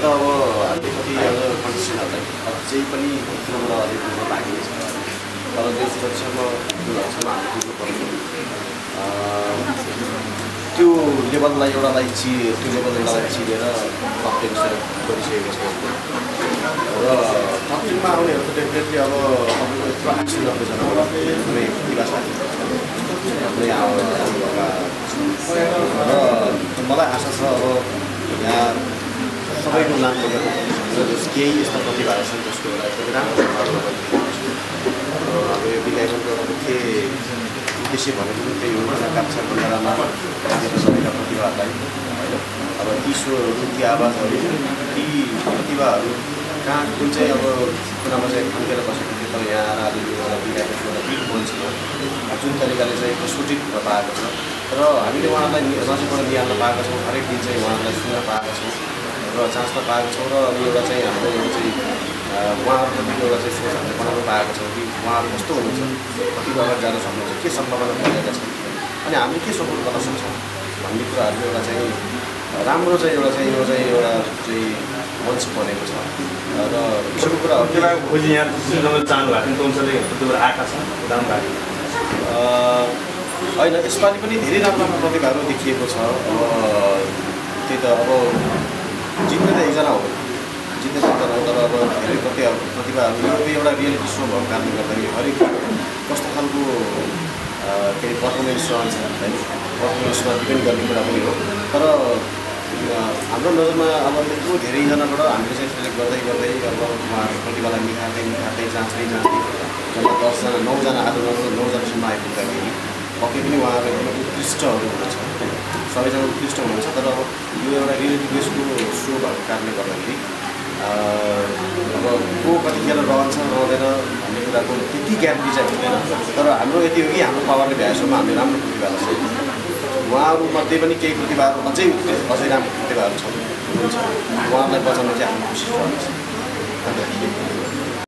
अब हामीले कति कन्डिसनहरूलाई अझै पनि भित्रबाट अझै पुग्न बाँकी छ तर त्यो जतिसम्म हामी पुग्नुपर्ने त्यो लेभललाई एउटालाई त्यो लेभल एउटालाई चिरेर टप 10 गरिसकेको छ र टप 10 मा आउनेहरू त डेफिनेटली अब तपाईँको यत्रो 80-90 जना कुनै प्रतिभाशाली कुनै आउनुभएका र मलाई आशा छ अब यहाँ सबैको नाम बोकेको केही यस्ता प्रतिभाहरू छन् जसको एउटा एकदमै राम्रो अब यो विद्यालयको एउटा मुख्य उद्देश्य भनेको पनि त्यही हो कान्छा बन्दारामा सबैका प्रतिभाहरूलाई होइन अब ती स्वरहरू ती आवाजहरू ती प्रतिभाहरू कहाँ कुन चाहिँ अब कुनामा चाहिँ खन्केर बसेको थियो तर यहाँ आएर आज एउटा विद्यालयको एउटा बिग मञ्चमा जुन तरिकाले चाहिँ प्रस्फुटित हुन पाएको छ र हामीले उहाँहरूलाई नजिकबाट निहाल्न पाएका छौँ हरेक दिन चाहिँ उहाँहरूलाई सुन्न पाएका छौँ र जाँच्न पाएका छौँ र अनि एउटा चाहिँ हाम्रो एउटा चाहिँ उहाँहरूप्रति एउटा चाहिँ सोच हामीले बनाउन पाएका छौँ कि उहाँहरू कस्तो हुनुहुन्छ कति अगाडि जान सक्नुहुन्छ के सम्भावना भइरहेका छन् अनि हामीले के सपोर्ट गर्न सक्छौँ भन्ने कुराहरू एउटा चाहिँ राम्रो चाहिँ एउटा चाहिँ मञ्च बनेको छ र विषयको कुरा हो खोजी यहाँ चाहनु भएको त्यो आएका छन् होइन यसपालि पनि धेरै राम्रो प्रतिभाहरू देखिएको छ त्यही त अब जित्ने त एकजना हो जित्ने त एकजना हो तर अब धेरै प्रतिभाहरू यो एउटा रियालिटी सो भएको कारणले गर्दाखेरि हरेक कस्तो खालको के अरे पर्फर्मेन्स रहन्छ है पर्फर्मेन्समा डिपेन्ड गर्ने कुरा पनि हो तर हाम्रो नजरमा अब यत्रो धेरैजनाबाट हामीले चाहिँ सेलेक्ट गर्दै अब उहाँहरूको प्रतिभालाई निखार्दै जाँच्दै जम्मा 10 जना 9 जना आज 9 जनासम्म आइपुग्दाखेरि पक्कै पनि उहाँहरू एकदमै उत्कृष्टहरू हुनुहुन्छ सबैजना उत्कृष्ट हुनुहुन्छ तर अब यो एउटा रियालिटी बेसको सो भएको कारणले गर्दाखेरि अब को कतिखेर रहन्छ रहँदैन भन्ने कुराको त्यति ग्यारेन्टी चाहिँ हुँदैन तर हाम्रो यति हो कि हाम्रो पावरले भ्याएसम्म हामीले राम्रो प्रतिभाहरू छ उहाँहरूमध्ये पनि केही प्रतिभाहरू अझै राम्रो प्रतिभाहरू छन् हुनुहुन्छ उहाँहरूलाई बचाउन चाहिँ हाम्रो कोसिस रहन्छ।